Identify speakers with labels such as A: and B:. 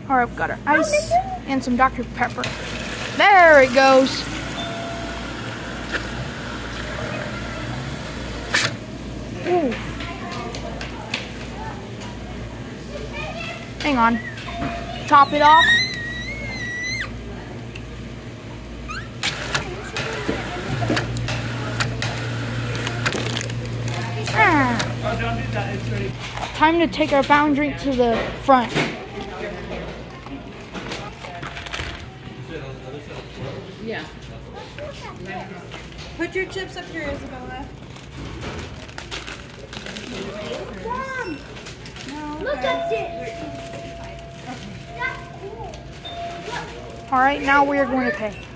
A: Alright, we've got our ice and some Dr. Pepper. There it goes. Ooh. Hang on. Top it off.
B: Oh, don't do that. It's ready.
A: Time to take our fountain drink to the front.
C: Yeah.
D: Put your chips up here, Isabella. Mom! No, look at this! That's cool.
A: Alright, now we are going to pay.